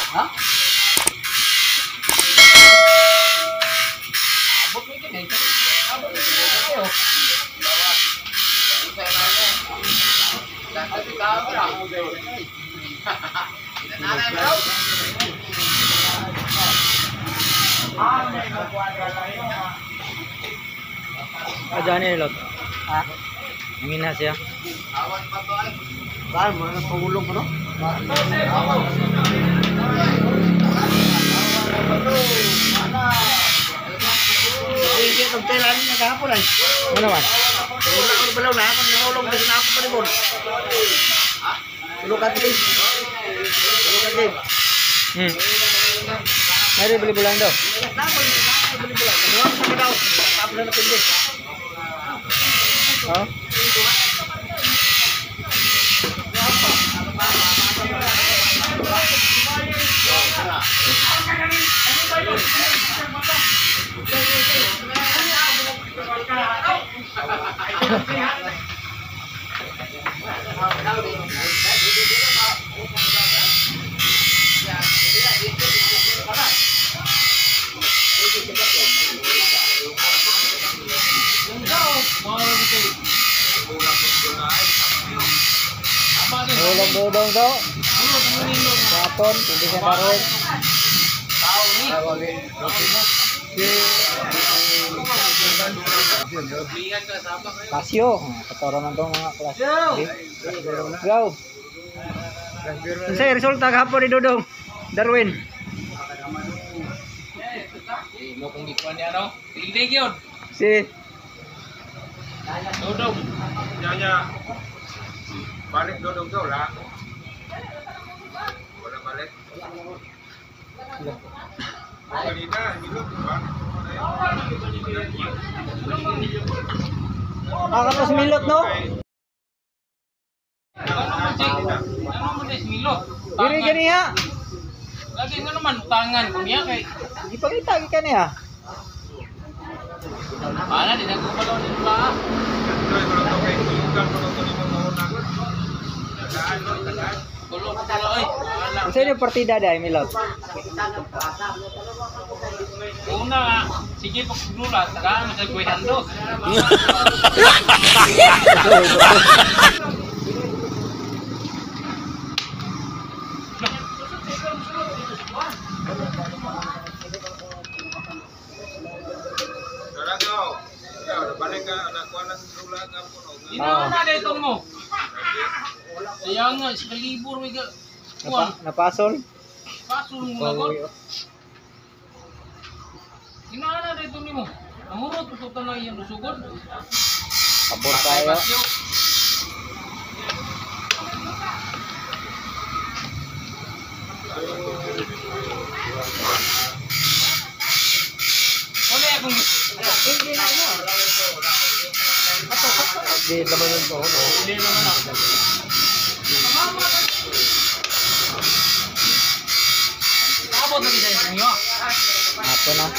Ha? Abot mo yun eh. Abot mo yun kayo. Aja ni lot. Ha? Mangina siya. Saan mo? Pangulong ko no? Hindi, nagtailan niya kahapon ay. Ano naman? Wala ko balaw na ako, nangulong kasi na ako pa rin. Tulog ka din. Tulog ka din. Mari beli bulan daw. Beli bulan. Ano sa daw? Tapos na napindi. Oh. Ulang dodong daw. Kapon, hindi siya karoon. Kasyo, katoran na itong mga klase. Go! Sa'yo, resulta kahapon ni Dodong. Darwin. Mo kung gikuan niya no? Tindig yun. Si Dodong. Nyanya. Balik dodong daw lah. Wala balik. Kanina, minum ba? Akatos milot no? Ano mo des milot? Diri ganiya. Lagi nga naman tangan ko niya kay Ipakita ka niya. ana di nagkubalo din ba? Tuloy ko lang ito kay Tulugan ko lang ito ni Mamahon agad. Tagaan no, tagaan. Kulo oy. Ana. Unsa ni partida day milot? Una, sige pagdula, tagaan sa kuy handos. Daragaw. Ya, balik ka anak ko na sa Tulugan ka po no. Ina na dito mo. Sayang nga sa libur mi ka. Kuan, Napasol? pasul mo lagot. Ina na dito nimo. Amurot ko tanay yang sugod. Kabor tayo. Ole akong Di laman ng to, no? hindi naman ako. Abot lagi sa inyo. Apo na.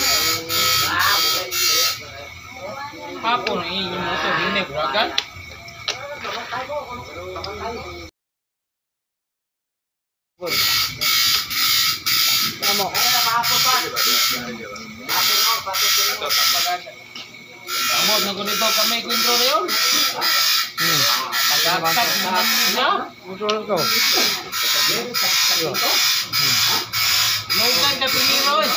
Hapon ini motor ini buragan. Amo. Amot na ganito kami kontrol yun. Pagkakak naman niya. Kontrol ko. Nugan ka piniro eh.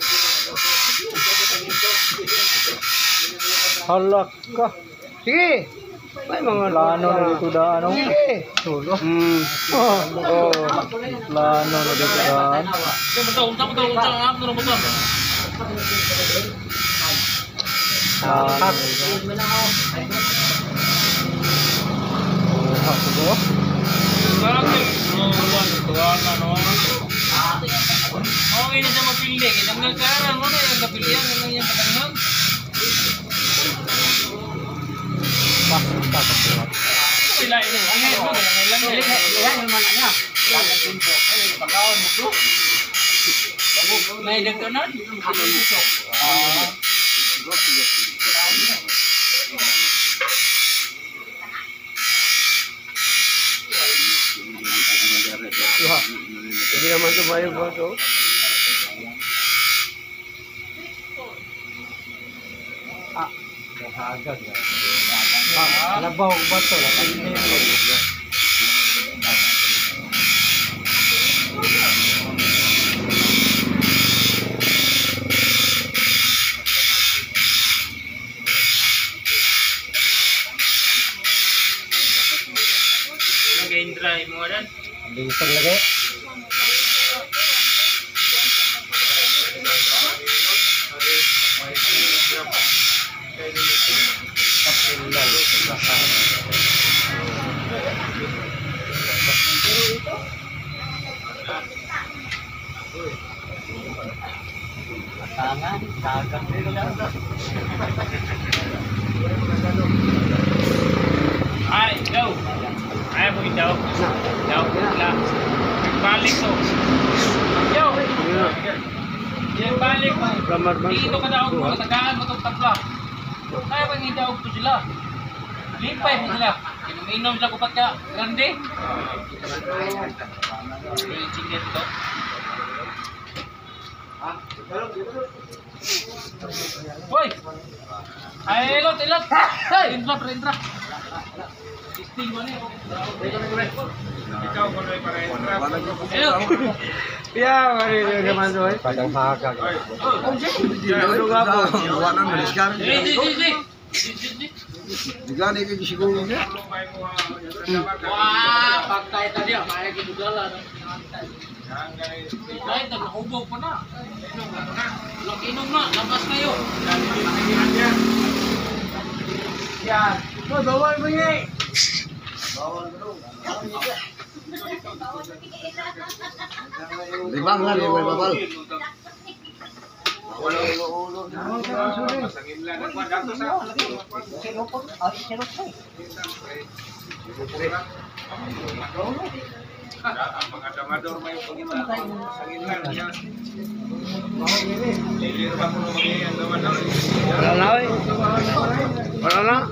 Halak ka. Sige. May mga lano na dito daan. Sige. Tulo. Oh. Lano na dito daan. Betul. Apa betul? Oh, ini sama pilih. Kita mengekarang mana yang kepilihan yang petanggang. Bila ini, may dagdanan. Sige. naman tumayo ba ito? Hagag. Labaw ba ito? Nag-dry mo dan. Hindi isang lagi. Tangan, dagang nila. Ay, go. Ay, mo daw. Daw lang. Balik to. Yo. Yan balik mo. Dito ka daw mo tagaan mo tong tabla. Kaya bang hidaog ko sila. Lipay mo sila. Inom sila kupat ka. Grande. Chicken to. Hoy! Ay, ilot! Hey! Intra! Isting mo na Ikaw ko na para-entra. Ya, mari naman doy. Padang hagag. Ano nga po? Iwanan mo diskan. Digani kay siguro niya. Wah, pagkay tadi maya gidugala. Ay, nag-ubog pa na. Inom na, labas kayo. Yan. Bawal mo niya. Libang lang yung babal. Ang mga damador may pagkita. Sanginlan niya. Lilir ba ko na ang damador? Wala na eh. Wala na.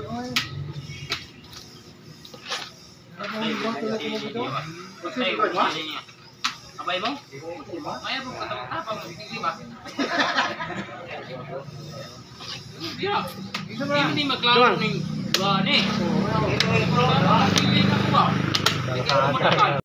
Abay mo? Maya po katawang tapang di ba? Hindi maklaro ning ba ni. Hindi na ko ba?